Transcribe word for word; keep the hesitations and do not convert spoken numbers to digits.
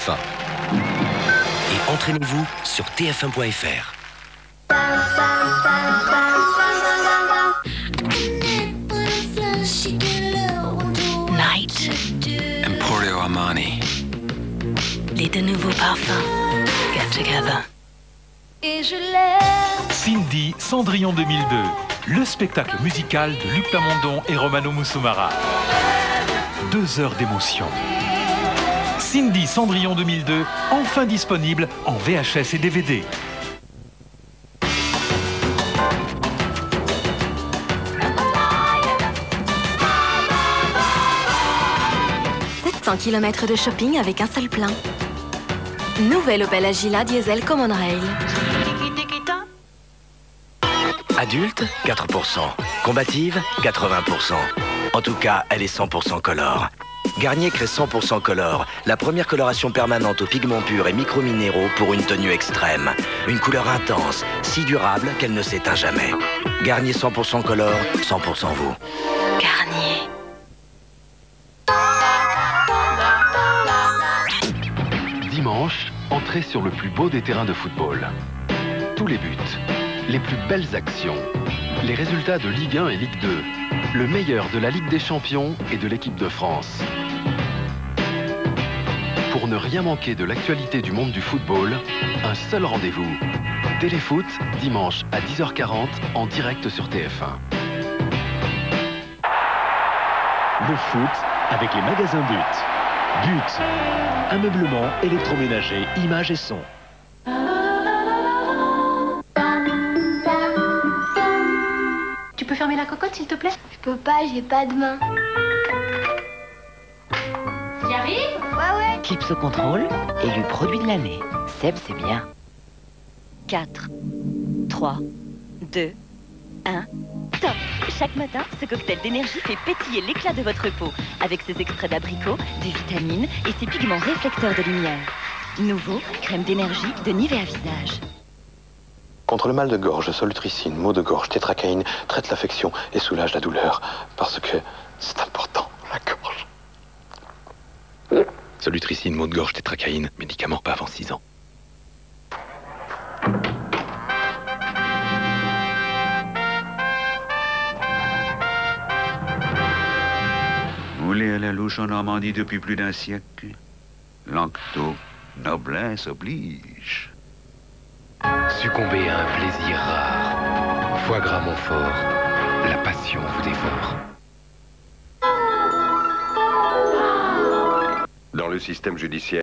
F un. Et entraînez-vous sur T F un point F R. Night. Emporio Armani. Les deux nouveaux parfums. Get together. Et je l'aime. Cindy, Cendrillon deux mille deux, le spectacle musical de Luc Lamondon et Romano Musumara. Deux heures d'émotion. Cindy, Cendrillon deux mille deux, enfin disponible en V H S et D V D. sept cents kilomètres de shopping avec un seul plein. Nouvelle Opel Agila Diesel Common Rail. Adulte, quatre pour cent. Combative, quatre-vingts pour cent. En tout cas, elle est cent pour cent color. Garnier crée cent pour cent color, la première coloration permanente aux pigments purs et micro-minéraux pour une tenue extrême. Une couleur intense, si durable qu'elle ne s'éteint jamais. Garnier cent pour cent color, cent pour cent vous. Garnier. Dimanche, entrez sur le plus beau des terrains de football. Tous les buts, les plus belles actions, les résultats de Ligue un et Ligue deux, le meilleur de la Ligue des Champions et de l'équipe de France. Pour ne rien manquer de l'actualité du monde du football, un seul rendez-vous. Téléfoot, dimanche à dix heures quarante, en direct sur T F un. Le foot avec les magasins But. But, ameublement, électroménager, images et son. Tu peux fermer la cocotte, s'il te plaît? Je peux pas, j'ai pas de main. J'y arrive? Ouais, ouais. Clips au contrôle, élu produit de l'année. Seb, c'est bien. quatre, trois, deux, un, top! Chaque matin, ce cocktail d'énergie fait pétiller l'éclat de votre peau avec ses extraits d'abricot, des vitamines et ses pigments réflecteurs de lumière. Nouveau, crème d'énergie de Nivea Visage. Contre le mal de gorge, Solutricine, maux de gorge, tétracaïne traite l'affection et soulage la douleur. Parce que c'est important, la gorge. Solutricine, maux de gorge, tétracaïne, médicament pas avant six ans. Vous voulez à la louche en Normandie depuis plus d'un siècle? Lanctot, noblesse oblige. Succombez à un plaisir rare. Foie gras Montfort, la passion vous dévore. Dans le système judiciaire.